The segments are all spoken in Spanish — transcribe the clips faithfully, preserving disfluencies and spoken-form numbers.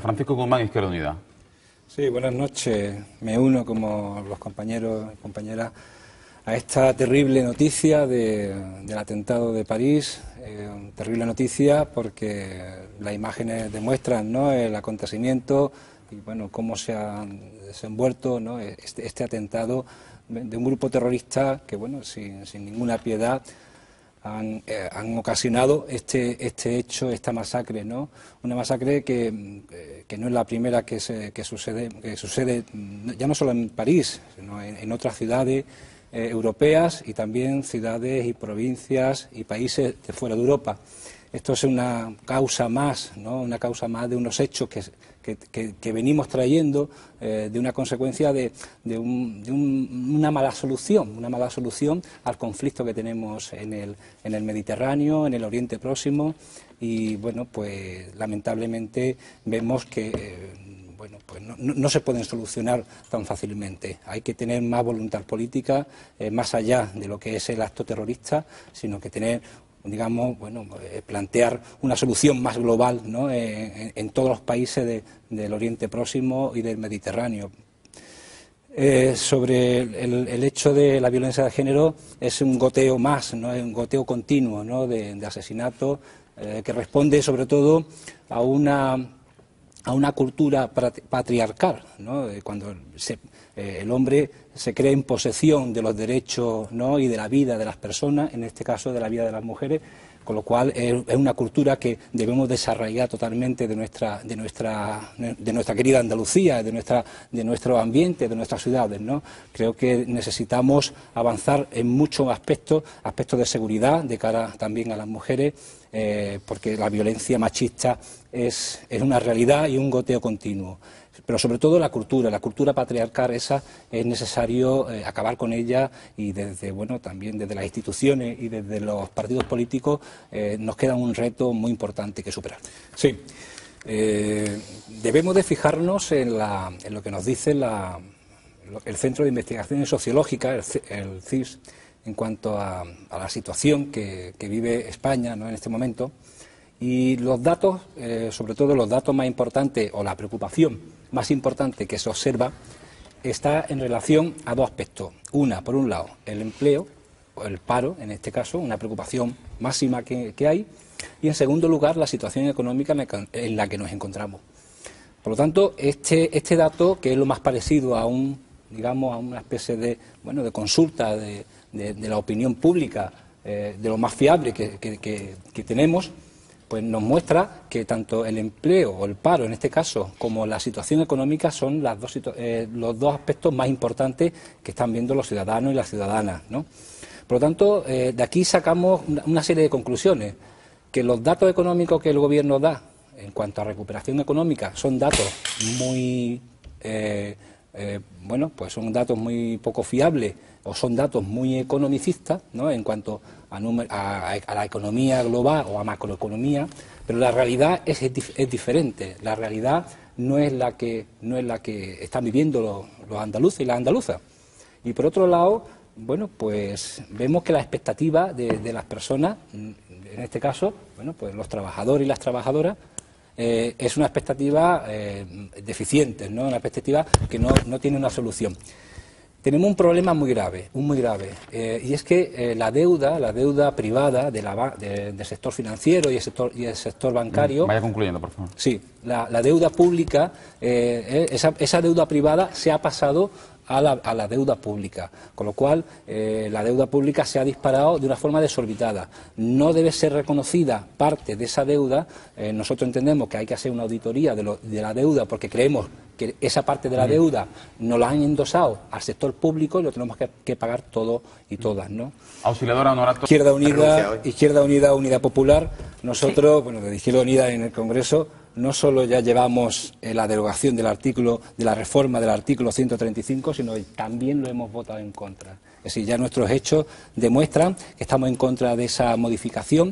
Francisco Guzmán, Izquierda Unida. Sí, buenas noches. Me uno, como los compañeros y compañeras, a esta terrible noticia de, del atentado de París. Eh, terrible noticia porque las imágenes demuestran, ¿no?, el acontecimiento y bueno, cómo se ha desenvuelto, ¿no?, este, este atentado de un grupo terrorista que, bueno, sin, sin ninguna piedad han, eh, han ocasionado este, este hecho, esta masacre, ¿no? Una masacre que, eh, que no es la primera que, se, que, sucede, que sucede ya no solo en París, sino en, en otras ciudades eh, europeas y también ciudades y provincias y países de fuera de Europa. Esto es una causa más, ¿no?, una causa más de unos hechos que, que, que, que venimos trayendo, eh, de una consecuencia de, de, un, de un, una mala solución, una mala solución al conflicto que tenemos en el, en el Mediterráneo, en el Oriente Próximo y, bueno, pues lamentablemente vemos que eh, bueno, pues no, no, no se pueden solucionar tan fácilmente. Hay que tener más voluntad política, eh, más allá de lo que es el acto terrorista, sino que tener, digamos, bueno, eh, plantear una solución más global, ¿no?, en, en todos los países de, del Oriente Próximo y del Mediterráneo. Eh, sobre el, el hecho de la violencia de género, es un goteo más, ¿no?, es un goteo continuo, ¿no?, de, de asesinatos, eh, que responde sobre todo a una a una cultura patriarcal, ¿no?, cuando se, eh, el hombre se cree en posesión de los derechos, ¿no?, y de la vida de las personas, en este caso de la vida de las mujeres, con lo cual es, es una cultura que debemos desarraigar totalmente de nuestra, de nuestra, de nuestra querida Andalucía, de nuestra, de nuestro ambiente, de nuestras ciudades, ¿no? Creo que necesitamos avanzar en muchos aspectos, aspectos de seguridad de cara también a las mujeres, eh, porque la violencia machista es, es una realidad y un goteo continuo. Pero sobre todo la cultura, la cultura patriarcal esa es necesario eh, acabar con ella y desde, bueno, también desde las instituciones y desde los partidos políticos eh, nos queda un reto muy importante que superar. Sí, eh, debemos de fijarnos en, la, en lo que nos dice la, el Centro de Investigaciones Sociológicas, el, el C I S, en cuanto a, a la situación que, que vive España, ¿no?, en este momento. Y los datos, eh, sobre todo los datos más importantes o la preocupación más importante que se observa está en relación a dos aspectos. Una, por un lado, el empleo, o el paro, en este caso, una preocupación máxima que, que hay. Y en segundo lugar, la situación económica en la que nos encontramos. Por lo tanto, este, este dato, que es lo más parecido a un, digamos, a una especie de, bueno, de consulta de, de, de la opinión pública, eh, de lo más fiable que, que, que, que tenemos, pues nos muestra que tanto el empleo o el paro, en este caso, como la situación económica son las dos, eh, los dos aspectos más importantes que están viendo los ciudadanos y las ciudadanas, ¿no? Por lo tanto, eh, de aquí sacamos una, una serie de conclusiones, que los datos económicos que el Gobierno da en cuanto a recuperación económica son datos muy, eh, eh, bueno, pues son datos muy poco fiables o son datos muy economicistas, ¿no?, en cuanto a, a, a la economía global o a macroeconomía, pero la realidad es, es diferente. La realidad no es la que, no es la que están viviendo los, los andaluces y las andaluzas. Y por otro lado, bueno, pues vemos que la expectativa de, de las personas, en este caso, bueno, pues los trabajadores y las trabajadoras, eh, es una expectativa eh, deficiente, ¿no?, una expectativa que no, no tiene una solución. Tenemos un problema muy grave, un muy grave, eh, y es que eh, la deuda, la deuda privada de la, de, del sector financiero y el sector, y el sector bancario... Vaya concluyendo, por favor. Sí, la, la deuda pública, eh, esa, esa deuda privada se ha pasado a la, a la deuda pública, con lo cual eh, la deuda pública se ha disparado de una forma desorbitada. No debe ser reconocida parte de esa deuda. Eh, nosotros entendemos que hay que hacer una auditoría de, lo, de la deuda porque creemos que esa parte de la deuda nos la han endosado al sector público y lo tenemos que, que pagar todos y todas, ¿no? Auxiliadora Honorato. Izquierda Unida, Izquierda Unida, Unidad Popular, nosotros, bueno, de Izquierda Unida en el Congreso, no solo ya llevamos eh, la derogación del artículo, de la reforma del artículo ciento treinta y cinco, sino que también lo hemos votado en contra. Es decir, ya nuestros hechos demuestran que estamos en contra de esa modificación,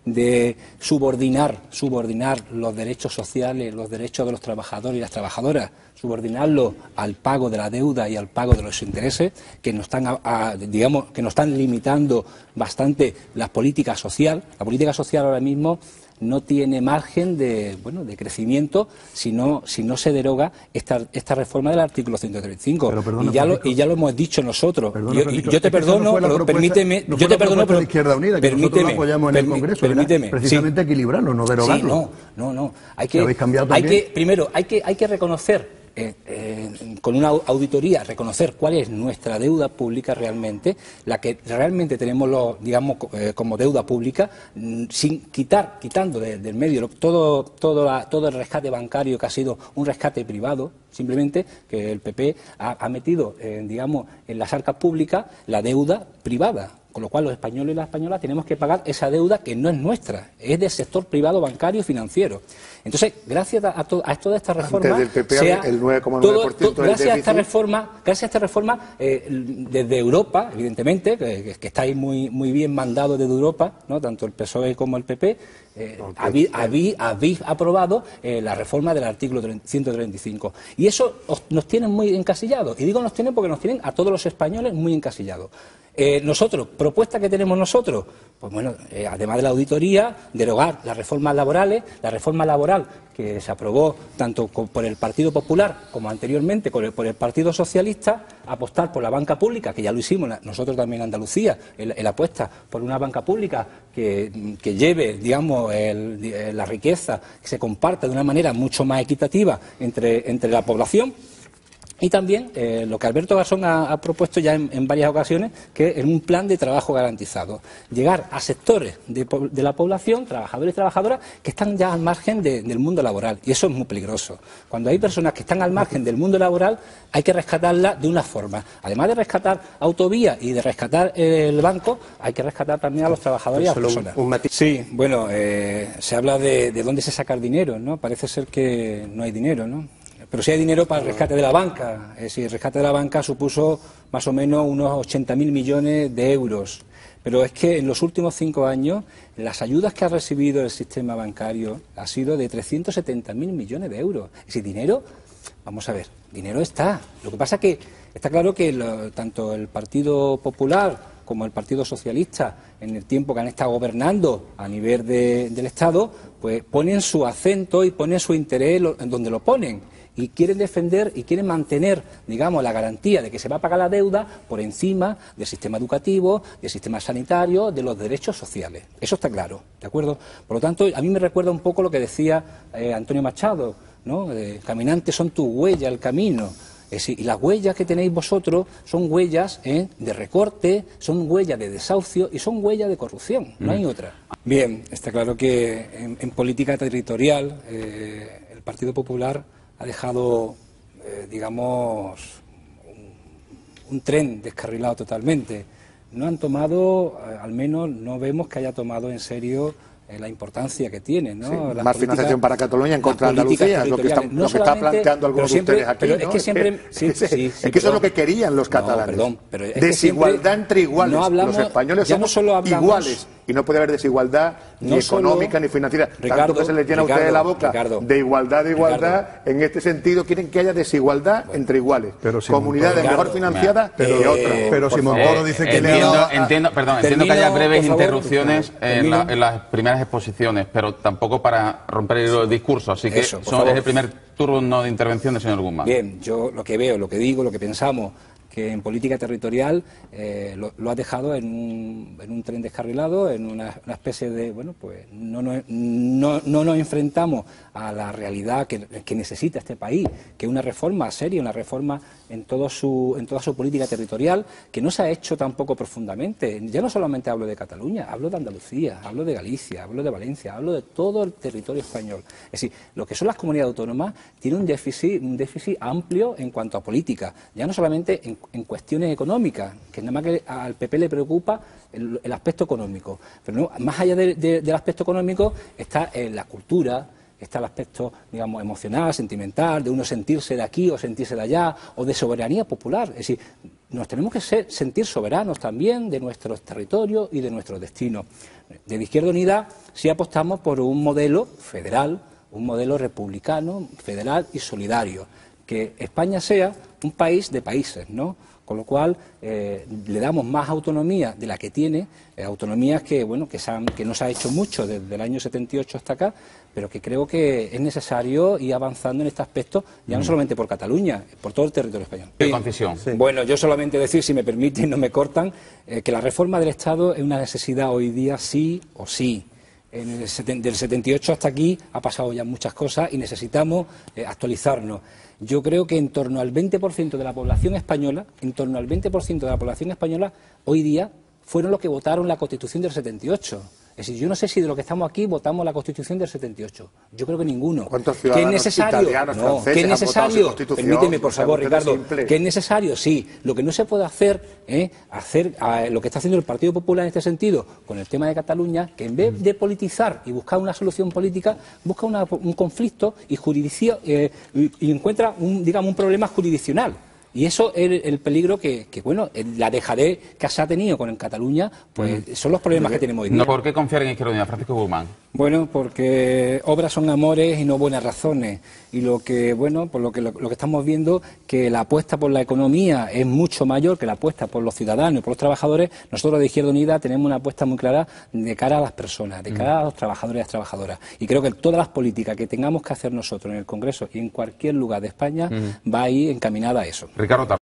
de subordinar, subordinar los derechos sociales, los derechos de los trabajadores y las trabajadoras, subordinarlos al pago de la deuda y al pago de los intereses, que nos están, a, a, digamos, que nos están limitando bastante la política social. La política social ahora mismo no tiene margen de, bueno, de crecimiento si no, si no se deroga esta, esta reforma del artículo ciento treinta y cinco. Pero perdona, y, ya lo, Francisco, y ya lo hemos dicho nosotros. Perdona, yo, Francisco, yo te es que esa no perdono, fue la pero propuesta- permíteme, no yo fue te la perdono, propuesta pero de Izquierda Unida, que nosotros permíteme, la apoyamos en el permi- Congreso, que era permíteme, precisamente sí. equilibrarlo, no derogarlo. Sí, no, no, no. Hay ¿Que que, habéis cambiado hay también? que primero, hay que, hay que reconocer, eh, eh, con una auditoría, reconocer cuál es nuestra deuda pública realmente, la que realmente tenemos, los, digamos, eh, como deuda pública, mm, sin quitar, quitando de- del medio lo- todo, todo, la- todo el rescate bancario que ha sido un rescate privado, simplemente que el P P ha, ha metido, eh, digamos, en las arcas públicas la deuda privada. Con lo cual los españoles y las españolas tenemos que pagar esa deuda que no es nuestra, es del sector privado bancario y financiero. Entonces, gracias a, a, to, a toda esta reforma, Antes del P P, sea, el nueve coma nueve por ciento todo- del gracias a esta déficit. reforma, gracias a esta reforma, eh, desde Europa, evidentemente, que, que está ahí muy, muy bien mandado desde Europa, ¿no? Tanto el P S O E como el P P, eh, habí- habí- habéis aprobado eh, la reforma del artículo ciento treinta y cinco. Y eso os- nos tiene muy encasillados. Y digo nos tienen porque nos tienen a todos los españoles muy encasillados. Eh, nosotros, propuesta que tenemos nosotros, pues bueno, eh, además de la auditoría, derogar las reformas laborales, la reforma laboral que se aprobó tanto co- por el Partido Popular como anteriormente por el, por el Partido Socialista, apostar por la banca pública, que ya lo hicimos la- nosotros también en Andalucía, el, el apuesta por una banca pública que, que lleve, digamos, el- eh, la riqueza, que se comparta de una manera mucho más equitativa entre, entre la población. Y también eh, lo que Alberto Garzón ha, ha propuesto ya en, en varias ocasiones, que es un plan de trabajo garantizado. Llegar a sectores de, po- de la población, trabajadores y trabajadoras, que están ya al margen de- del mundo laboral. Y eso es muy peligroso. Cuando hay personas que están al margen del mundo laboral, hay que rescatarlas de una forma. Además de rescatar autovías y de rescatar eh, el banco, hay que rescatar también a los trabajadores y a las Solo un- personas. un matiz. Sí, bueno, eh, se habla de, de dónde se saca el dinero, ¿no? Parece ser que no hay dinero, ¿no? Pero sí hay dinero para el rescate de la banca. Es decir, el rescate de la banca supuso más o menos unos ochenta mil millones de euros. Pero es que en los últimos cinco años las ayudas que ha recibido el sistema bancario ha sido de trescientos setenta mil millones de euros. Ese dinero, vamos a ver, dinero está. Lo que pasa es que está claro que lo- tanto el Partido Popular como el Partido Socialista, en el tiempo que han estado gobernando a nivel de- del Estado, pues ponen su acento y ponen su interés lo- en donde lo ponen. Y quieren defender y quieren mantener, digamos, la garantía de que se va a pagar la deuda por encima del sistema educativo, del sistema sanitario, de los derechos sociales. Eso está claro, ¿de acuerdo? Por lo tanto, a mí me recuerda un poco lo que decía eh, Antonio Machado, ¿no? Eh, caminantes son tus huellas, el camino. Es decir, y las huellas que tenéis vosotros son huellas eh, de recorte, son huellas de desahucio y son huellas de corrupción, no hay otra. Bien, está claro que en, en política territorial eh, el Partido Popular ha dejado, eh, digamos, un, un tren descarrilado totalmente. No han tomado, eh, al menos no vemos que haya tomado en serio eh, la importancia que tiene, ¿no? Sí, Las más políticas- financiación para Cataluña en las contra de políticas Andalucía, es lo que está, territoriales. No lo que está solamente- planteando algunos pero siempre- de ustedes aquí. pero es ¿no? que siempre- sí, es que, sí, sí, es que eso perdón. es lo que querían los No, catalanes. perdón, pero es que Desigualdad siempre entre iguales. no hablamos- los españoles ya no somos solo hablamos- iguales y no puede haber desigualdad No ni solo- económica ni financiera. Ricardo, Tanto que se les llena a ustedes Ricardo, la boca Ricardo, de igualdad, de igualdad. Ricardo. En este sentido quieren que haya desigualdad entre iguales. Pero si Comunidades Montoro- mejor financiadas Pero, que otras. pero si Por favor. Montoro dice que le ha Entiendo, dado a- entiendo, perdón, entiendo que Termino, haya breves por favor. interrupciones en, Termino. la- en las primeras exposiciones, pero tampoco para romper el hilo del discurso. Así que Eso, por son- favor. es el primer turno de intervención del señor Guzmán. Bien, yo lo que veo, lo que digo, lo que pensamos, que en política territorial eh, lo, lo ha dejado en un, en un tren descarrilado, en una, una especie de, bueno, pues no, no, no, no nos enfrentamos a la realidad que, que necesita este país, que es una reforma seria, una reforma en, todo su, en toda su política territorial, que no se ha hecho tampoco profundamente. Ya no solamente hablo de Cataluña, hablo de Andalucía, hablo de Galicia, hablo de Valencia, hablo de todo el territorio español. Es decir, lo que son las comunidades autónomas tienen un déficit, un déficit amplio en cuanto a política, ya no solamente en, en cuestiones económicas, que nada más que al P P le preocupa el, el aspecto económico, pero no, más allá de, de, del aspecto económico está en la cultura, está el aspecto, digamos, emocional, sentimental, de uno sentirse de aquí o sentirse de allá, o de soberanía popular. Es decir, nos tenemos que ser, sentir soberanos también de nuestros territorios y de nuestros destinos. Desde Izquierda Unida sí apostamos por un modelo federal, un modelo republicano, federal y solidario, que España sea un país de países, ¿no? Con lo cual eh, le damos más autonomía de la que tiene, eh, autonomías que bueno que, se han, que no se ha hecho mucho desde el año setenta y ocho hasta acá, pero que creo que es necesario ir avanzando en este aspecto, ya no solamente por Cataluña, por todo el territorio español. ¿Qué concesión? Sí. Bueno, yo solamente decir, si me permiten, no me cortan, eh, que la reforma del Estado es una necesidad hoy día sí o sí. En el seten, del setenta y ocho hasta aquí ha pasado ya muchas cosas y necesitamos eh, actualizarnos. Yo creo que en torno al veinte por ciento de la población española, en torno al veinte por ciento de la población española, hoy día fueron los que votaron la Constitución del setenta y ocho. Es decir, yo no sé si de los que estamos aquí votamos la Constitución del setenta y ocho. Yo creo que ninguno. ¿Cuántos ciudadanos ¿Que es necesario? italianos, no, franceses ¿que es han votado su necesario? Constitución? Permíteme, por favor, Es Ricardo. simple. ¿Que es necesario? Sí. Lo que no se puede hacer es hacer a, lo que está haciendo el Partido Popular en este sentido con el tema de Cataluña, que en vez de politizar y buscar una solución política, busca una, un conflicto y, juridicio, eh, y, y encuentra un, digamos, un problema jurisdiccional. Y eso es el, el peligro que, que, bueno, la dejadez que se ha tenido con en Cataluña, pues mm. son los problemas que tenemos hoy día. No, ¿por qué confiar en Izquierda Unida, Francisco Guzmán? Bueno, porque obras son amores y no buenas razones. Y lo que, bueno, por lo que, lo, lo que estamos viendo, que la apuesta por la economía es mucho mayor que la apuesta por los ciudadanos y por los trabajadores. Nosotros de Izquierda Unida tenemos una apuesta muy clara de cara a las personas, de cara a los trabajadores y las trabajadoras. Y creo que todas las políticas que tengamos que hacer nosotros en el Congreso y en cualquier lugar de España mm. va a ir encaminada a eso. Ricardo